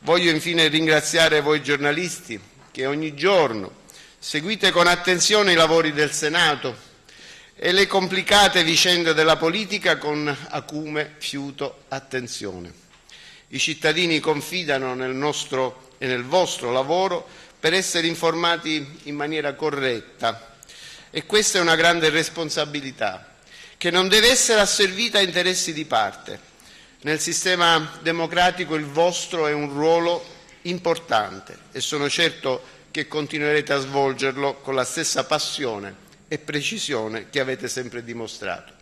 Voglio infine ringraziare voi giornalisti che ogni giorno seguite con attenzione i lavori del Senato e le complicate vicende della politica con acume, fiuto, attenzione. I cittadini confidano nel nostro e nel vostro lavoro per essere informati in maniera corretta e questa è una grande responsabilità che non deve essere asservita a interessi di parte. Nel sistema democratico il vostro è un ruolo importante e sono certo che continuerete a svolgerlo con la stessa passione e precisione che avete sempre dimostrato.